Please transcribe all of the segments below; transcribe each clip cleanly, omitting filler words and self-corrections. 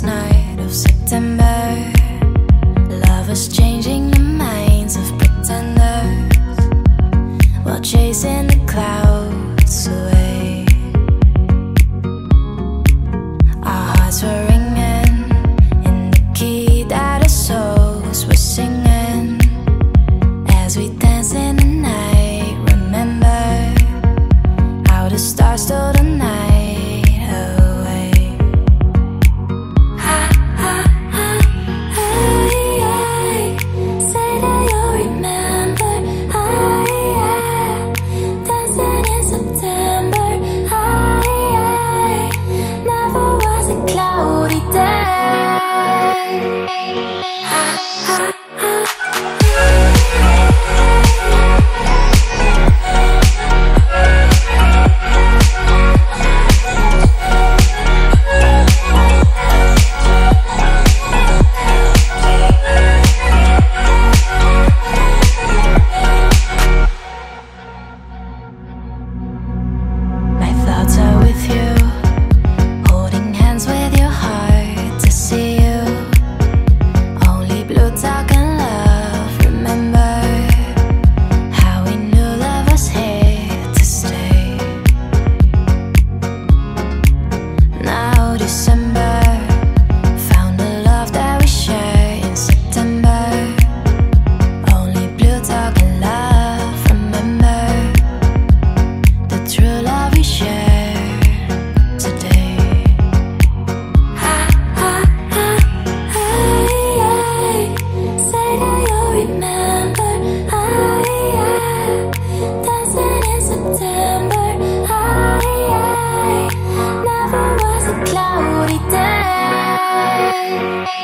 last night of September. Lovers changing the minds of pretenders while chasing the clouds away. Our hearts were ringing in the key that our souls were singing as we danced in the night. Remember how the stars stole the night away. Say that you'll remember. Dancing in September. Never was a cloudy day. My thoughts are with you, holding hands with your heart to see you. Only blue talk and love. Remember how we knew love was here to stay. Now December found the love that we share in September. Only blue talk and love. Remember the true love we share today. Say that you'll remember. Dancing in September. Never was a cloudy day.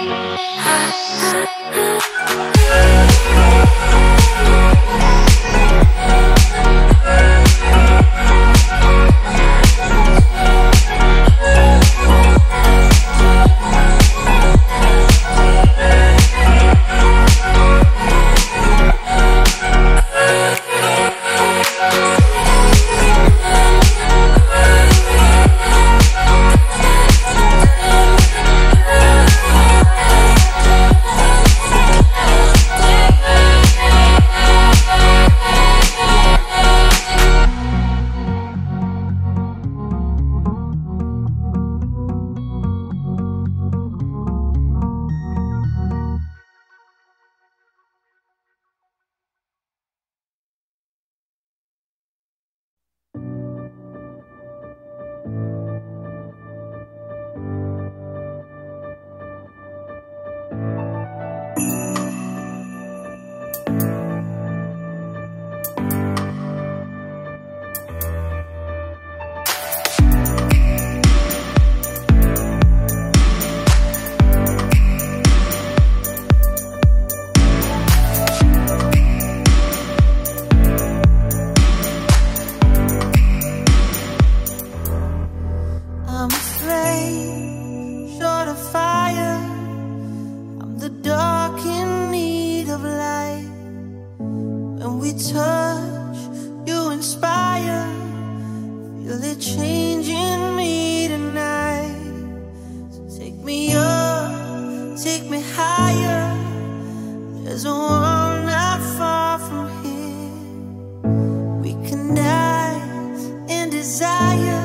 I'm a flame, short of fire. I'm the dark in need of light. When we touch, you inspire. Feel it changing me tonight. So take me up, take me higher. There's a world not far from here. We can die in desire,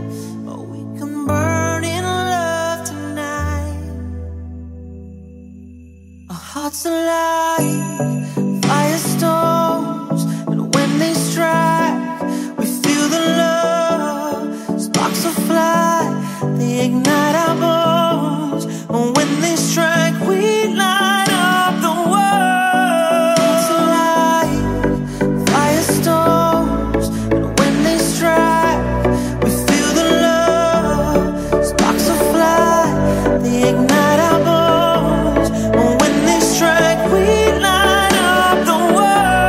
burn in love tonight. Our hearts alive, firestorms, and when they strike, we feel the love. Sparks will fly, they ignite our bones. And when they strike, we light up the world. Hearts alive, firestorms, and when they strike, we feel the love. Sparks will fly, they ignite our bones. And when they strike, we light up the world.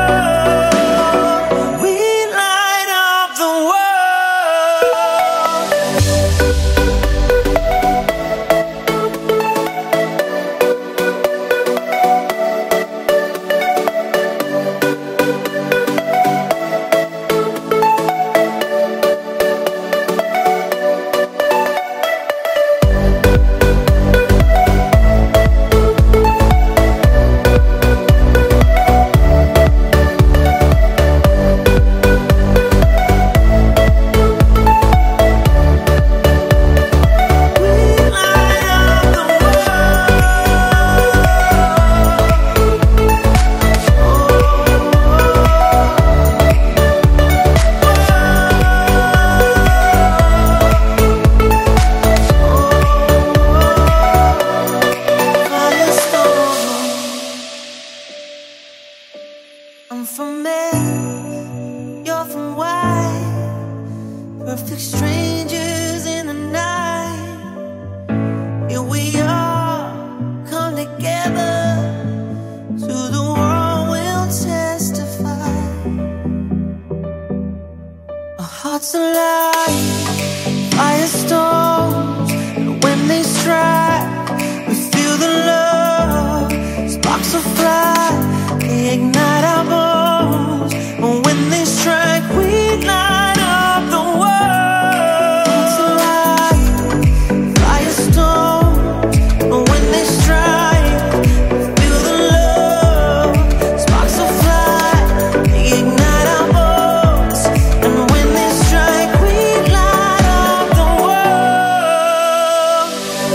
from Mars, you're from white. Perfect strangers in the night. Here we are, come together. To the world we'll testify. Our hearts alive, firestorms, and when they strike, we feel the love. Sparks will fly, they ignite our bones. And when they strike, we light up the world. Hearts alive, firestorms, and when they strike, we feel the love. Sparks will fly, they ignite our bones. And when they strike, we light up the world.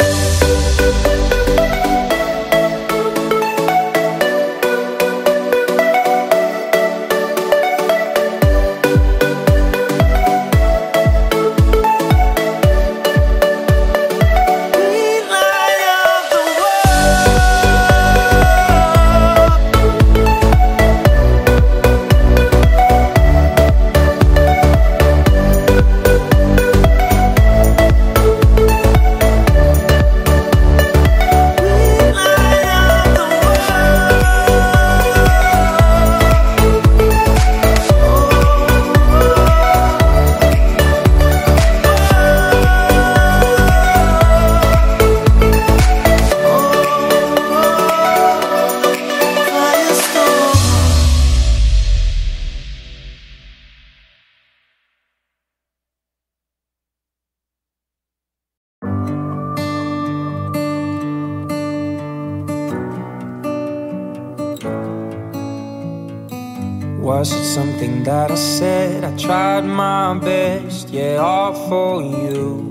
Was it something that I said? I tried my best, yeah, all for you.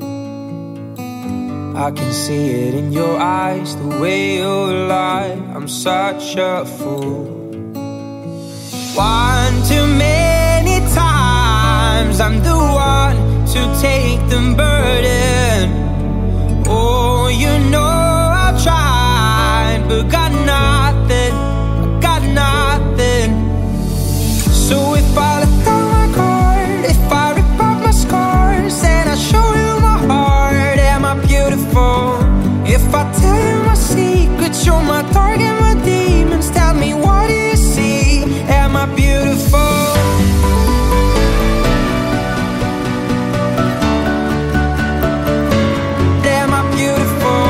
I can see it in your eyes, the way you lie. I'm such a fool. One too many times I'm the one to take the burden. Oh, you know I tried, but got nothing, I got nothing. So if I let down my guard, if I rip off my scars, and I show you my heart, am I beautiful? If I tell you my secrets, you're my target, my demons, tell me what do you see? Am I beautiful? Am I beautiful?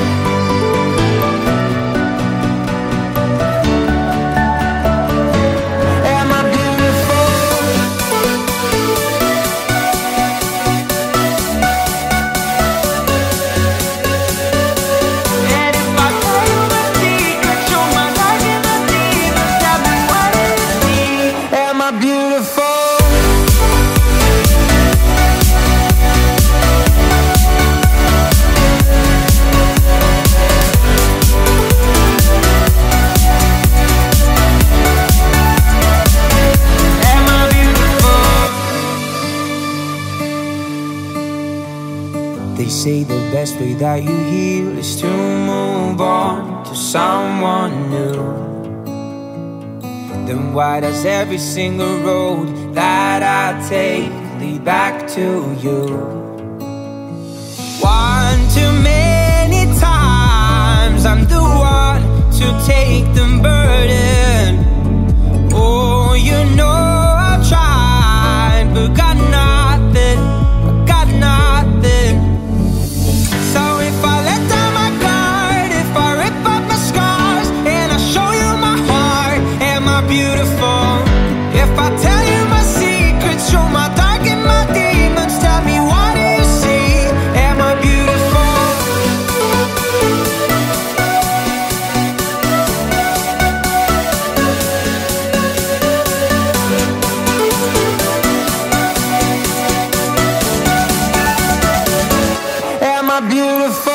They say the best way that you heal is to move on to someone new. Then why does every single road that I take lead back to you? One too many times I'm the one to take the burden. Oh, you know I've tried, but got nothing, I got nothing. So if I let down my guard, if I rip up my scars, and I show you my heart, am I beautiful? If I tell you my secrets, you're my dark and my demons, tell me what do you see? Am I beautiful? Am I beautiful?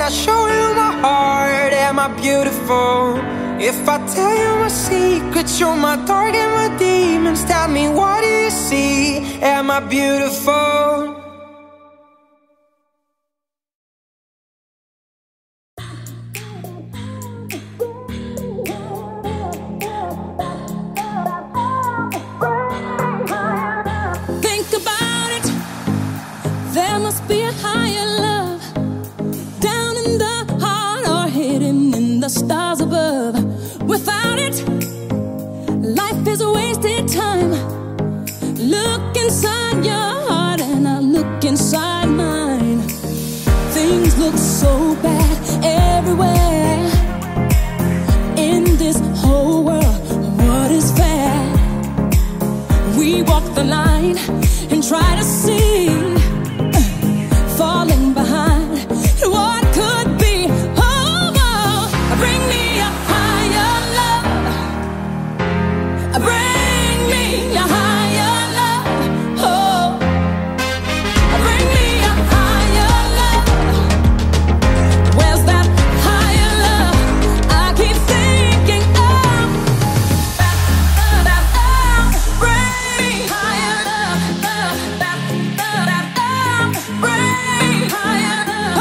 I show you my heart, am I beautiful? If I tell you my secrets, you're my dark and my demons. Tell me, what do you see? Am I beautiful? Think about it, there must be a higher love down in the heart or hidden in the stars above. Without it, life is a wasted time. Look inside your heart and I look inside mine. Things look so bad everywhere in this whole world. What is fair? We walk the line and try to see, falling behind what could be. Oh, oh, bring me a higher love. Bring me a higher love. Oh, bring me a higher love. Where's that higher love? I keep thinking of. Bring me higher love. Bring me higher love.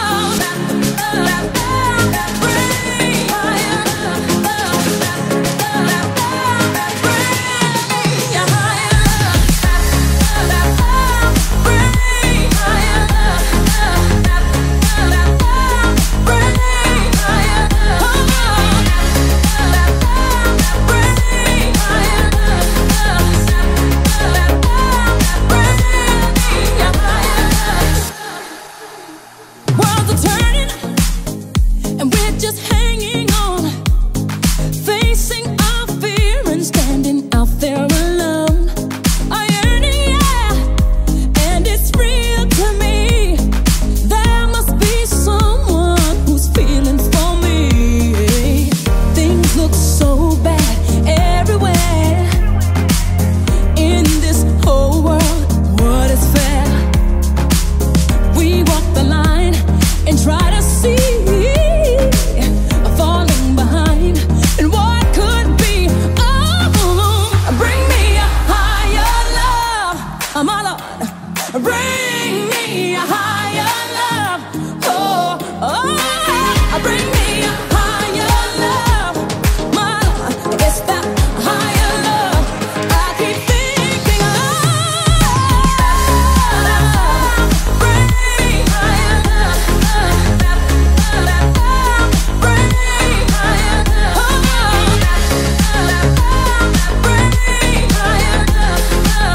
Worlds are turning, and we're just hanging on, facing our fear and standing out there alone. I yearning, yeah, and it's real to me. There must be someone who's feeling for me. Things look so bad everywhere in this whole world. What is fair? We walk the line and try to see, falling behind and what could be. Oh, bring me a higher love, my Lord. Bring me a higher love. Oh, oh, bring me a higher love, my Lord. It's that higher love I keep thinking of. Bring me higher love. Bring me higher love. Bring me higher love.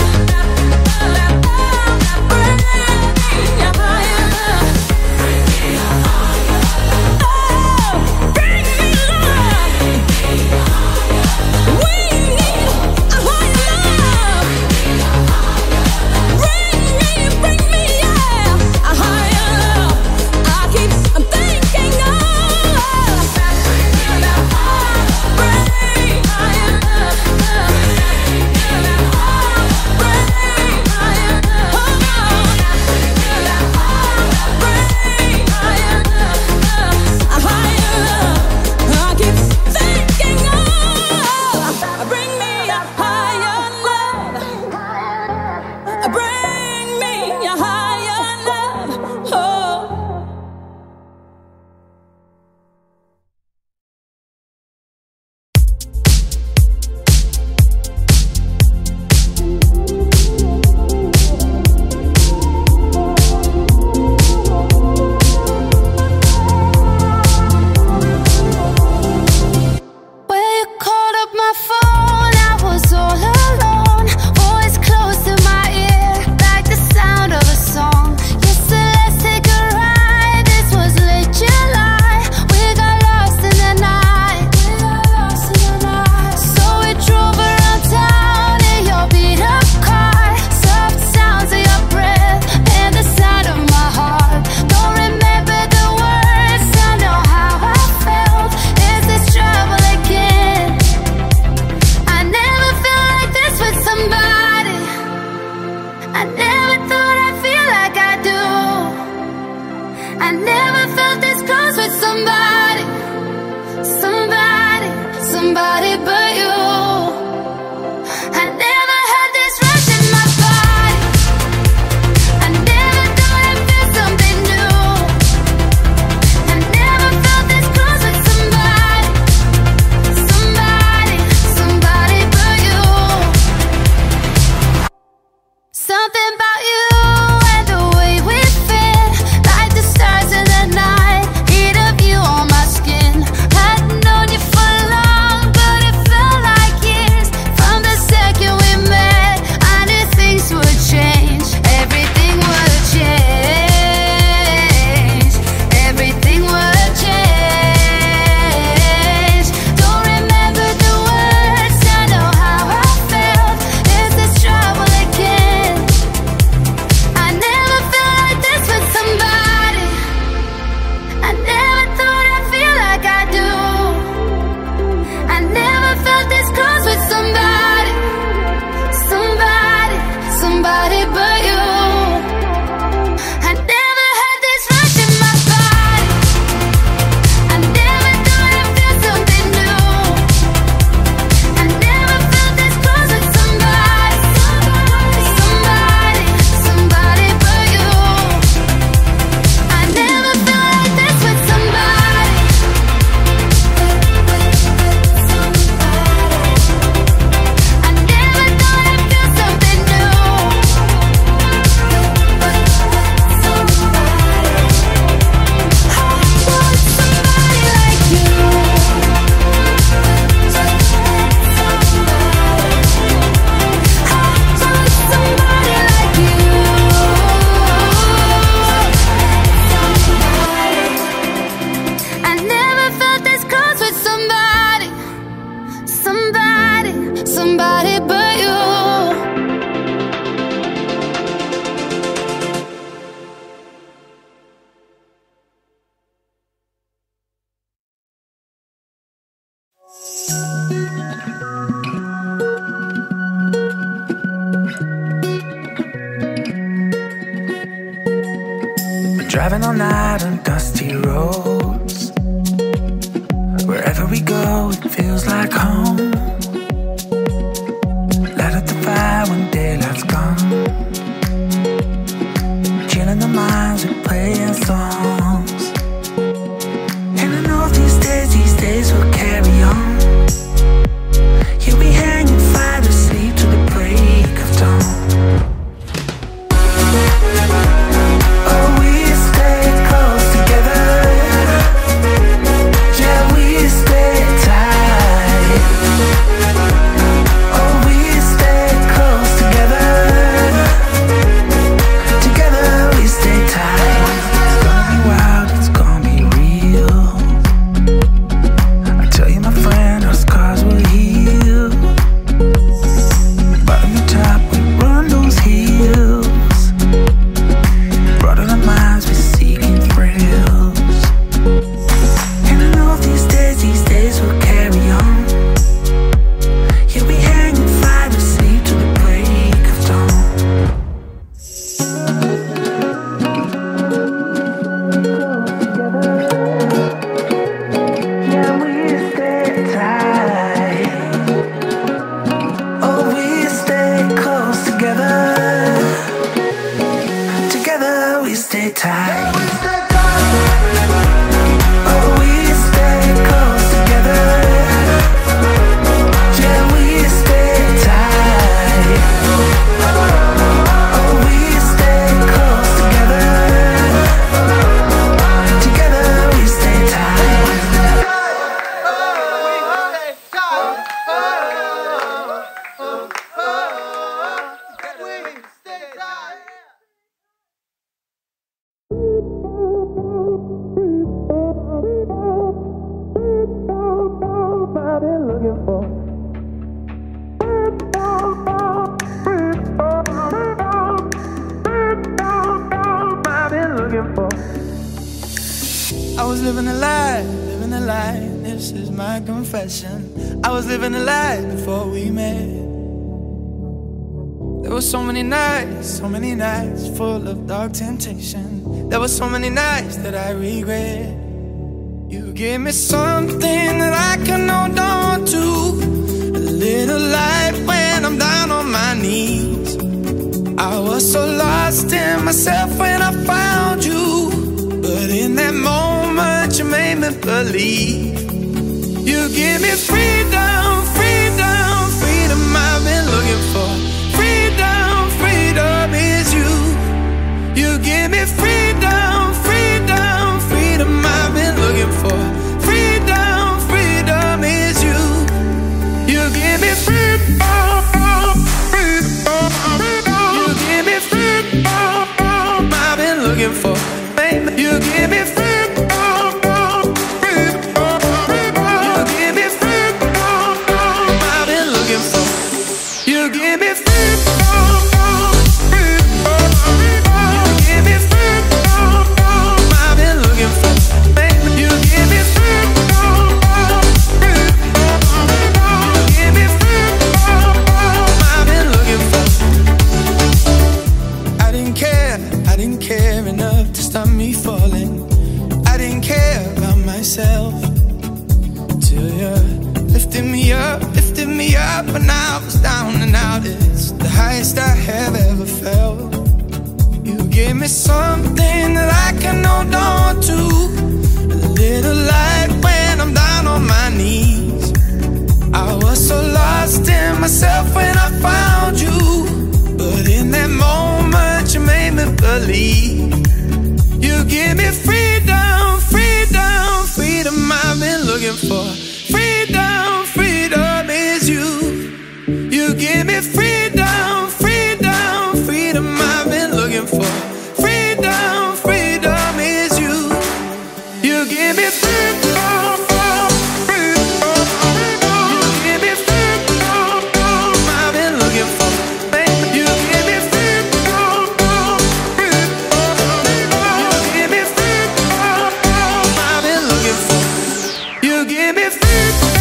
I never thought I'd feel like I do. I never felt this with somebody, somebody, somebody but you. I never had this rush in my body. I never thought I'd feel something new. I never felt this close with somebody, somebody, somebody but you. Something about you and the way we fit, like the stars in the night, heat of you on my skin. I'd known you for long, but it felt like years. From the second we met, I knew things would change. Everything would change. Everything would change. Don't remember the words, I know how I felt. Is this trouble again? I never felt like this with somebody. I never thought I'd feel like I do. I never felt this close with somebody, somebody, somebody but you. I never had this rush in my body. I never thought I'd feel something new. I never felt this close with somebody, somebody, somebody but you. I never felt like this with somebody. I never thought I'd feel something new. I want somebody like you. I want somebody like you. I never felt this close with somebody, somebody, somebody but you. Driving all night on dusty roads. Wherever we go, it feels like home. Light up the fire when daylight's gone. Chilling the minds with playing songs. And I know these days will carry on. Yeah, we hang and fight or sleep till the break of dawn. Oh, we stay close together. Yeah, we stay tight. Oh, we stay close together. Together we stay tight. It's gonna be wild, it's gonna be real. I tell you, my friend, our scars will heal. Bottom to top, we run those hills. Brought on our minds, we're seeking thrills. And I know these days will carry on. Yeah, we hang and fight or sleep till the break of dawn. Yeah, we stay tight. Oh, we stay close together. Together we stay tight. Oh, we stay close together. Yeah, we stay tight. Oh, we stay close together. Together we stay tight. I've been looking for. I've been looking for. I was living a lie, this is my confession. I was living a lie before we met. There were so many nights full of dark temptation. There were so many nights that I regret. give me something that I can hold on to, a little light when I'm down on my knees. I was so lost in myself when I found you, but in that moment you made me believe. You give me freedom, freedom, freedom I've been looking for. Freedom, freedom is you. You give me freedom, freedom, freedom I've been looking for. Freedom, freedom is you. You give me freedom, freedom, freedom. You give me freedom I've been looking for. Baby, you give me freedom. When I was down and out, it's the highest I have ever felt. You give me something that I can hold on to, a little light when I'm down on my knees. I was so lost in myself when I found you, but in that moment you made me believe. You give me freedom, freedom, freedom I've been looking for. Freedom, freedom is you. You give me freedom, freedom, freedom I've been looking for. Freedom, freedom is you. You give me freedom, freedom, freedom. You give me freedom I've been looking for. You give me freedom, freedom, freedom. You give me freedom I've been looking for. You give me freedom.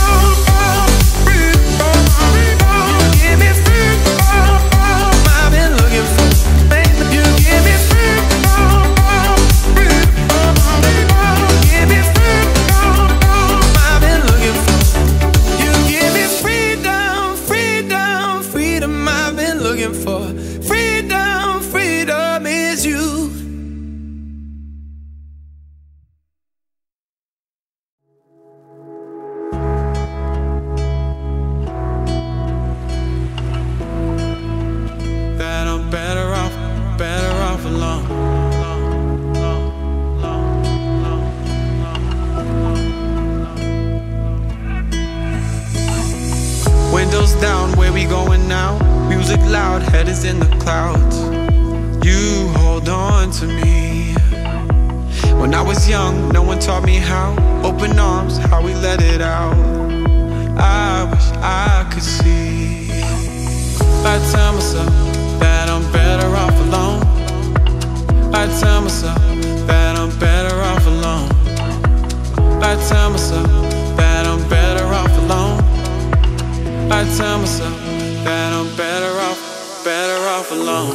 Windows down, where we going now? Music loud, head is in the clouds. You hold on to me. When I was young, no one taught me how. Open arms, how we let it out. I wish I could see. I tell myself that I'm better off alone. I tell myself that I'm better off alone. I tell myself that I'm better off alone. I tell myself that I'm better off alone.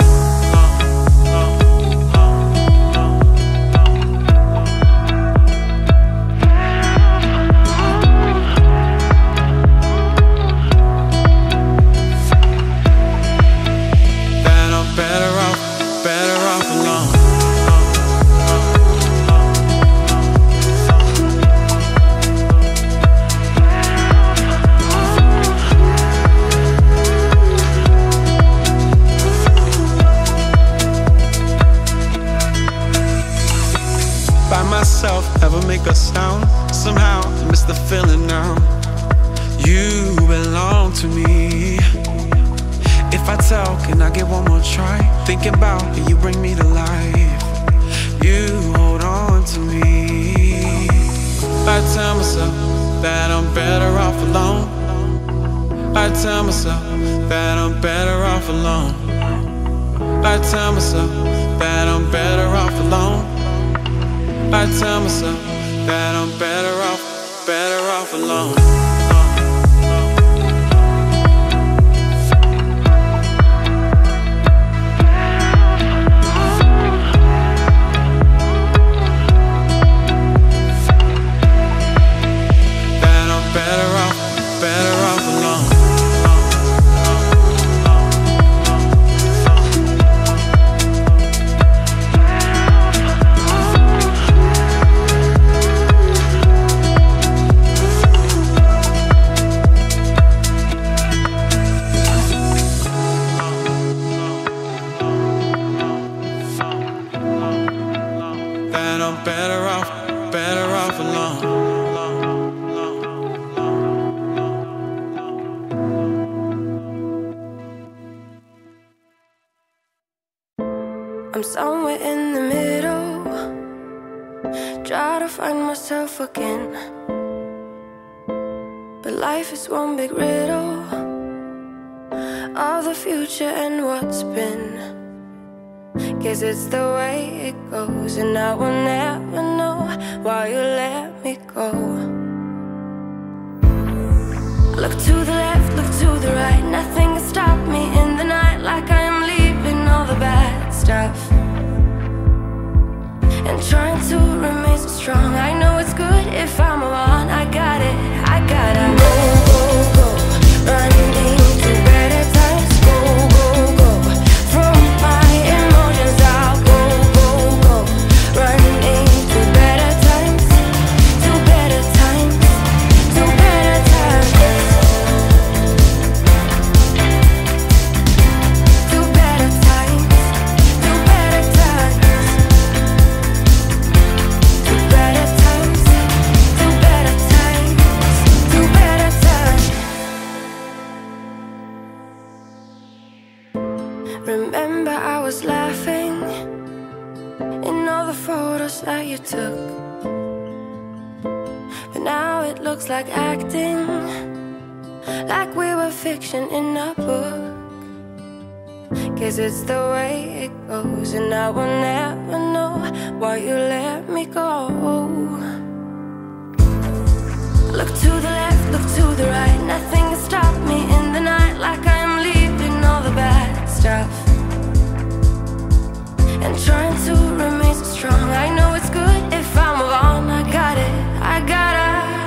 That I'm better off alone. Ever make a sound? Somehow I miss the feeling now. You belong to me. If I tell, can I get one more try? Thinking about how you bring me to life. You hold on to me. I tell myself that I'm better off alone. I tell myself that I'm better off alone. I tell myself that I'm better off alone. I tell myself that I'm better off alone. that I'm better off alone. I'm somewhere in the middle, try to find myself again. But life is one big riddle of the future and what's been. Guess it's the way it goes, and I will never know why you let me go. Look to the left, look to the right, nothing can stop me in the night, like I am leaving all the bad stuff and trying to remain so strong. I know it's good if I'm alone. I got it, I gotta go, go, go, running into better times. Go, go, go, from my emotions I'll go, go, go, running into better times, to better times, to better times, to better times, to better times. Remember I was laughing in all the photos that you took, but now it looks like acting, like we were fiction in a book. Guess it's the way it goes, and I will never know why you let me go. Look to the left, look to the right, nothing can stop me in the night, like I'm leaving all the bad stuff and trying to remain so strong. I know it's good if I'm alone. I got it, I gotta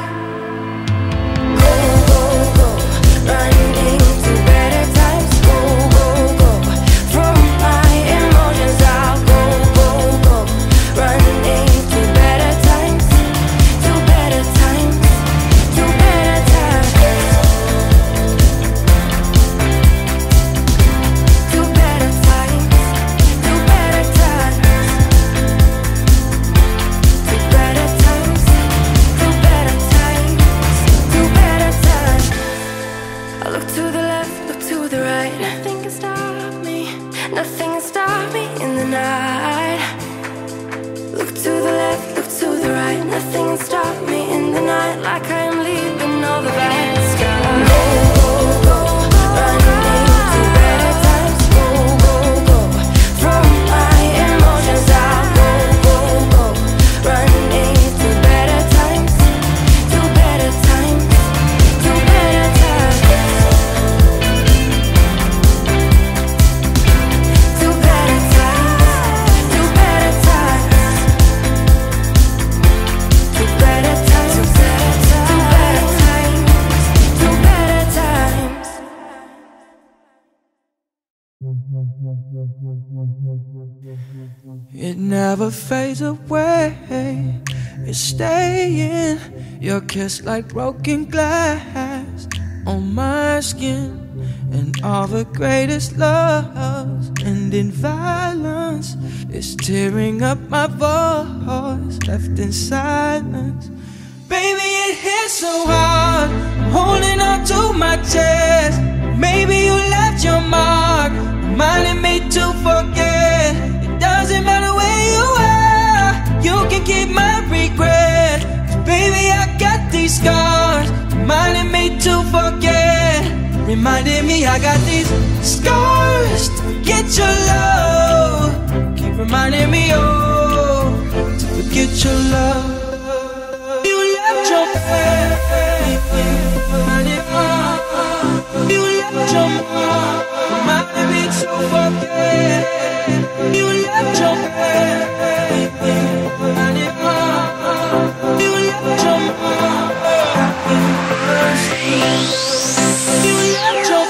go, go, go, running into better times. Go, go, go, from my emotions I'll go, go, go, running into better times, to better times, to better times, to better times, to better times, to better times, to better times, to better times. I look to the left, look to the right, nothing can stop me, nothing can stop me in the night. Look to the left, look to the right, nothing can stop me in the night, like I am leaving all the bad stuff. Go, go, go, running into better times. Go, go, go, from my emotions I'll go, go, go, running into better times, to better times, to better times, to better times, to better times, to better times, to better times, to better times. It never fades away, it's staying. Your kiss like broken glass on my skin. And all the greatest loves end in violence. It's tearing up my voice, left in silence. Baby, it hits so hard, I'm holding on to my chest. Maybe you left your mark, reminding me to forget. It doesn't matter where you are, you can keep my regret. 'Cause baby, I got these scars, reminding me to forget. Reminding me I got these scars to forget your love. Keep reminding me, oh, to forget your love. You left your baby, you left your mom, reminding me to forget. You left your baby, you left your mom. You left your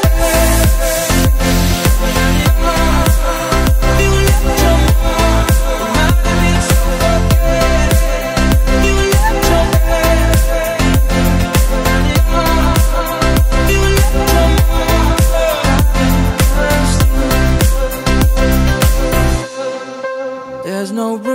There's no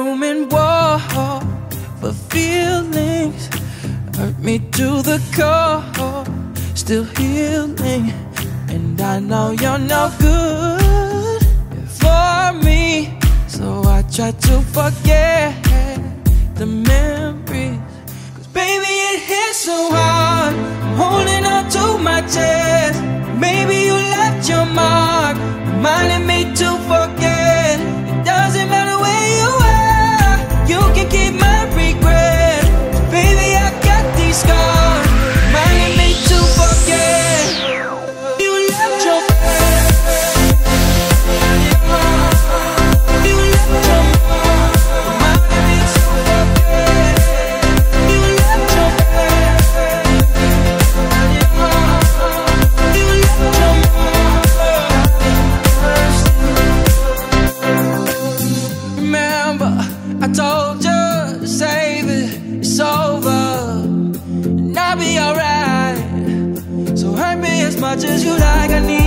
but feelings hurt me to the core. Still healing, and I know you're no good for me. So I try to forget the memories, 'cause baby it hits so hard. I'm holding on to my chest. Maybe you left your mark, reminding me to forget. It doesn't matter where you are, you can keep my regret. Baby, I got these scars, reminding me to forget. You left your you left your mark, reminding me to forget. You left your you left your mark. Remember, I told you to save it, it's over, and I'll be alright. So hurt me as much as you like, I need